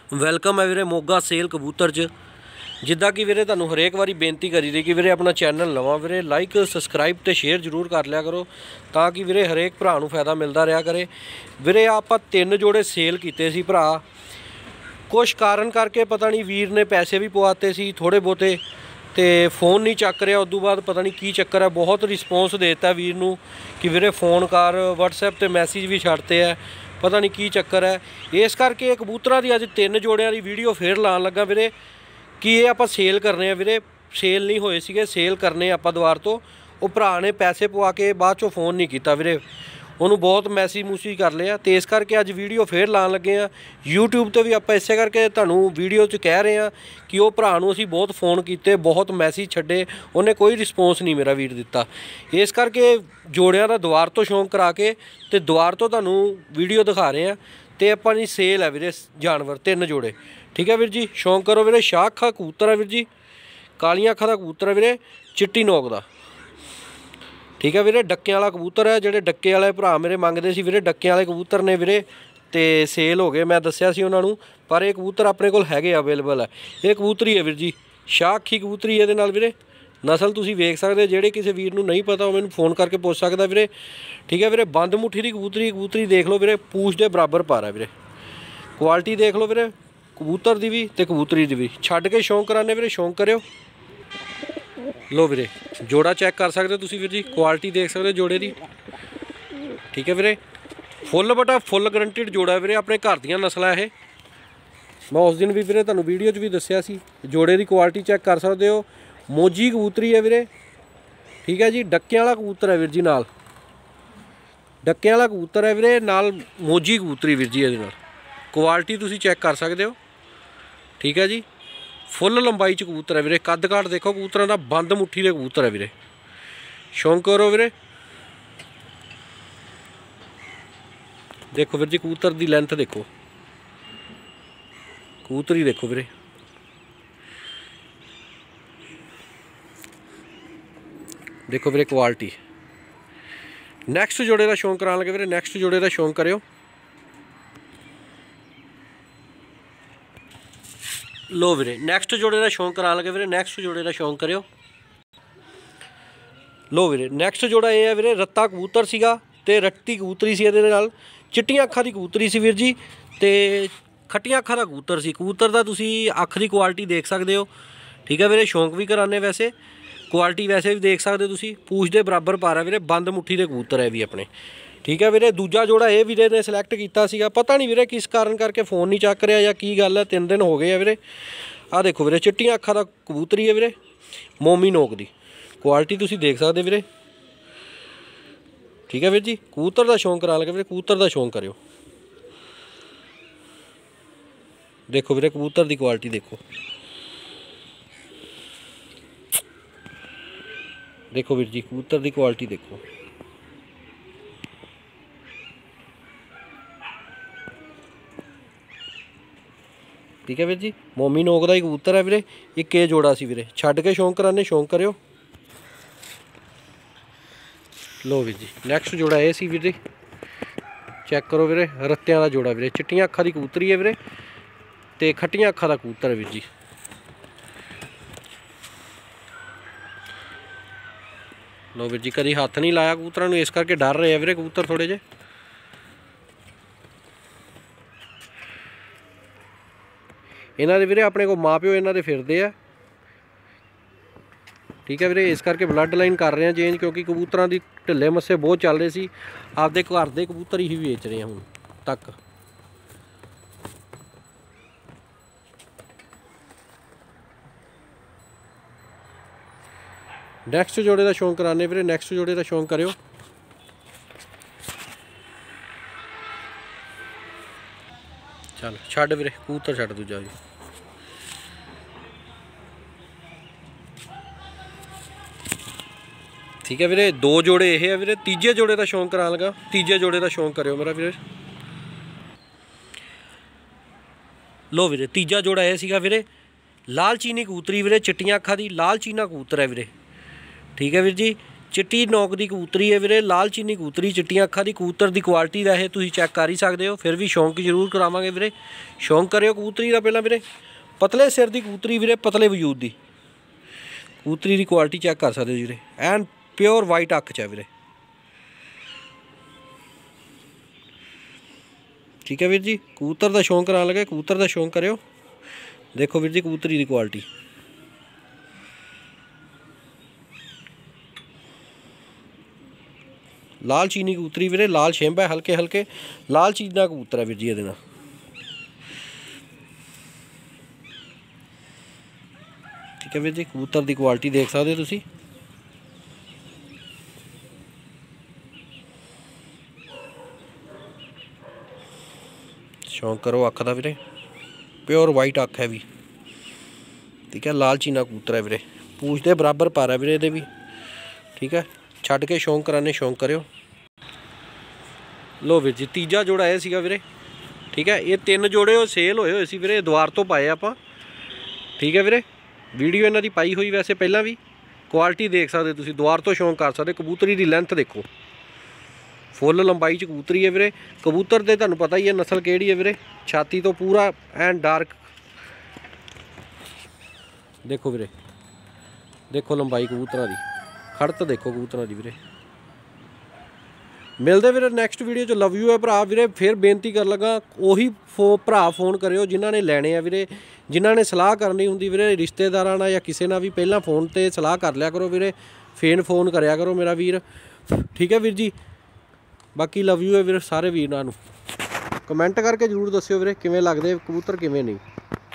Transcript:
Welcome ਹੈ ਵੀਰੇ Moga sale ਕਬੂਤਰ 'ਚ। ਜਿੱਦਾਂ ਕਿ ਵੀਰੇ ਤੁਹਾਨੂੰ ਹਰੇਕ ਵਾਰੀ ਬੇਨਤੀ ਕਰੀ ਦੀ ਕਿ ਵੀਰੇ ਆਪਣਾ ਚੈਨਲ ਨਵਾਂ ਵੀਰੇ ਲਾਈਕ ਸਬਸਕ੍ਰਾਈਬ ਤੇ ਸ਼ੇਅਰ ਜ਼ਰੂਰ ਕਰ ਲਿਆ ਕਰੋ, ਤਾਂ ਕਿ ਵੀਰੇ ਹਰੇਕ ਭਰਾ ਨੂੰ ਫਾਇਦਾ ਮਿਲਦਾ ਰਿਹਾ ਕਰੇ। ਵੀਰੇ ਆਪਾਂ 3 ਜੋੜੇ ਸੇਲ ਕੀਤੇ ਸੀ ਭਰਾ, ਕੁਛ ਕਾਰਨ ਕਰਕੇ ਪਤਾ ਨਹੀਂ ਵੀਰ ਨੇ ਪੈਸੇ ਵੀ ਪਵਾਤੇ ਸੀ ਥੋੜੇ ਬਹੁਤੇ, ਤੇ फ़ोन नहीं चक रहा। उदों बाद पता नहीं की चक्कर है, बहुत रिस्पॉन्स देता वीर नूं कि वीरे फ़ोन कर, WhatsApp ते मैसेज भी छड्डते हैं, पता नहीं की चक्कर है। इस करके कबूतरां दी अज 3 जोड़ियां दी वीडियो फिर लाण लगा वीरे कि ये आपां सेल करने वीरे। सेल नहीं होए सीगे, सेल करने आपां दुआर तो। वो भरा ने पैसे पवा के बाद चों फ़ोन नहीं कीता वीरे, उन्होंने बहुत मैसेज मूसेज कर लिया, तो इस करके अज वीडियो फिर लाण लगे हैं यूट्यूब तो भी। आप इस करके तुहानूं वीडियो च कह रहे हैं कि वो भरा नूं असीं बहुत फ़ोन किए, बहुत मैसेज छड्डे, उन्हें कोई रिस्पॉन्स नहीं मेरा वीर दिता। इस करके जोड़ियां दा दुआर तो शौक करा के ते दुआर तो तुहानूं वीडियो दिखा रहे हैं। तो आपां दी सेल है वीरे जानवर 3 जोड़े, ठीक है वीर जी। शौक करो वीरे। शाह अखा कबूतर है वीर जी, कालियां अखा दा कबूतर है वीरे, चिट्टी नोक दा, ठीक है वीरे। डक्के वाला कबूतर है, जोड़े डक्के वाले भरा मेरे मंगते सी वीरे, डक्के वाले कबूतर ने वीरे, तो सेल हो गए। मैं दस्सिया सी उन्होंने, पर यह कबूतर अपने कोल हैगे अवेलेबल है। ये कबूतरी है वीर जी, शाह अखी कबूतरी है वीरे। नस्ल तुसीं वेख सकदे, जेड़े किसी वीर नूं नहीं पता मैनूं फ़ोन करके पुछ सकदा वीरे, ठीक है वीरे। बंद मुट्ठी दी कबूतरी, कबूतरी देख लो वीरे, पूछ दे बराबर पार है वीरे। क्वालिटी देख लो वीरे, कबूतर दी भी ते कबूतरी दी भी। छड्ड के शौक कराने वीरे, शौक करियो। लो वीरे जोड़ा चैक कर सकते हो तुसीं वीर जी, क्वालिटी देख सकते हो जोड़े की, ठीक है वीरे। फुल बटा फुल गरंटिड जोड़ा है वीरे, अपने घर दियां नस्लां है। मैं उस दिन भी वीरे तुहानूं वीडियो च भी दस्सिया सी, जोड़े की क्वालिटी चैक कर सकते हो। मोजी कबूतरी है वीरे, ठीक है जी। डक्के वाला कबूतर है वीर जी, नाल डक्के वाला कबूतर है वीरे, नाल मोजी कबूतरी वीर जी। इहदे नाल क्वालिटी तुसीं चैक कर सकते हो, ठीक है जी। फुल लंबाई च कबूतर है वीरे, कद काट देखो कबूतरों का, बंद मुट्ठी के कबूतर है वीरे। शौक करो वीरे। देखो वीर जी कबूतर की लेंथ देखो, कबूतरी देखो वीरे, देखो वीरे क्वालिटी। नैक्सट जोड़े का शौक कराने लगे वीरे, नैक्सट जोड़े का शौक करो। लो वीरे नैक्सट जोड़े का शौक करा लगे वीरे, नैक्सट जोड़े का शौक करो। लो वीरे नैक्सट जोड़ा ये है वीरे, रत्ता कबूतर सीगा ते रत्ती कबूतरी सी, इहदे नाल चिट्टियां अखां दी कबूतरी सी वीर जी, ते खट्टियां अखां दा कबूतर सी। कबूतर दा तुसीं अख दी क्वालिटी देख सकते हो, ठीक है वीरे। शौक भी कराने वैसे, क्वालिटी वैसे भी देख सकते हो तुसीं, पूछ दे बराबर पारा वीरे, बंद मुट्ठी दे कबूतर है भी अपने, ठीक है वीरे। दूजा जोड़ा ये वीरे ने सिलेक्ट किया सीगा, पता नहीं वीरे किस कारण करके फ़ोन नहीं चक रहा या की गल है, 3 दिन हो गए हैं वीरे। आ देखो वीरे चिट्टियां अखां दा कबूतरी है वीरे, मोमी नोक दी, क्वालिटी तुसीं देख सकते वीरे, ठीक है वीर जी। कबूतर का शौक करा लगे वीरे, कबूतर का शौक करो। देखो वीरे कबूतर की क्वालिटी देखो, देखो वीर जी कबूतर की क्वालिटी देखो, ठीक है वीर जी। मोमी नोक का ही कबूतर है वीरे, एक ये जोड़ा सी वीरे। छड्ड के शौक कराने, शौक करो। लो वीर जी नैक्सट जोड़ा ये सी वीर जी, चैक करो वीरे, रत्तियां दा जोड़ा वीरे, चिट्टियां अखां दी कबूतरी है वीरे, ते खट्टियां अखां दा कबूतर है वीर जी। लो वीर जी कभी हथ नहीं लाया कबूतरां नूं, इस करके डर रहे हैं वीरे कबूतर थोड़े जे। इन्हां दे वीरे अपने को माँ प्यो इन्हां दे फिरदे आ, ठीक है वीरे। इस करके ब्लड लाइन कर रहे हैं चेंज, क्योंकि कबूतरां दी ढिले मस्से बहुत चल रहे सी, आपदे घर दे कबूतर ही बेच रहे हैं हुण तक। नैक्सट जोड़े का शौक कराने वीरे, नैक्सट जोड़े का शौक करो। चल छड्ड वीरे कबूतर छड्ड दूजा जी, ठीक है वीरे। 2 जोड़े ये है वीरे, तीजे जोड़े का शौक करा लगा, तीजे जोड़े का शौक करो मेरा वीरे। लो वीरे तीजा जोड़ा यह सीगा वीरे, लाल चीनी कबूतरी वीरे, चिट्टियां अखां दी लाल चीना कबूतर है वीरे, ठीक है वीर जी। चिट्टी नौक की कबूतरी है वीरे, लाल चीनी कबूतरी, चिट्टियां अखां की कबूतर की क्वालिटी का है, तुसीं चैक कर ही सकते हो। फिर भी शौक जरूर करावांगे वीरे, शौक करियो कबूतरी का पहला वीरे। पतले सिर की कबूतरी वीरे, पतले वजूद की कबूतरी की क्वालिटी चैक कर सकते हो वीरे, एन प्योर वाइट अख च है वीरे। ठीक है वीर जी, कबूतर का शौक कराने लगे, कबूतर का शौक करियो। देखो वीर जी कबूतरी की क्वालिटी, लाल चीनी कबूतरी वीरे, लाल छिंब है, हल्के हल्के लाल चीना कबूतर है वीर जी। ये ठीक है वीर जी, कबूतर की क्वालिटी देख सकते हो तुसीं। शौक करो अख का वीरे, प्योर वाइट अख है भी। ठीक है, लाल चीना कबूतर है वीरे, पूछ दे बराबर पर है वीरे ये भी। ठीक है, छड्ड के शौक कराने, शौक करियो। लो वीर जी तीजा जोड़ा यह सीगा वीरे। ठीक है, ये 3 जोड़े सेल होए सी वीरे, द्वार तो पाए आप। ठीक है वीरे, वीडियो इन्हां दी पाई हुई वैसे पहला भी। क्वालिटी देख सकते तुसीं, द्वार तो शौक कर सकते। कबूतरी की लेंथ देखो, फुल लंबाई च कबूतरी है वीरे। कबूतर तो तुहानूं पता ही है नस्ल किहड़ी है वीरे, छाती तो पूरा एंड डार्क। देखो वीरे, देखो लंबाई कबूतरां दी, खड़त देखो कबूतरां दी वीरे। मिलते वीरे नैक्सट वीडियो च। लव यू है भरा वीरे। फिर बेनती कर लगा, उही भरा फोन करियो जिन्हों ने लैने आ वीरे, जिन्हों ने सलाह करनी होंदी वीरे रिश्तेदारां नाल या किसी ना भी पहला फोन ते सलाह कर लिया करो वीरे, फिर फोन करया करो मेरा वीर। ठीक है वीर जी, बाकी लव यू है वीर सारे वीरां नूं। कमेंट करके जरूर दस्सियो वीरे किवें लगदे कबूतर किवें नहीं।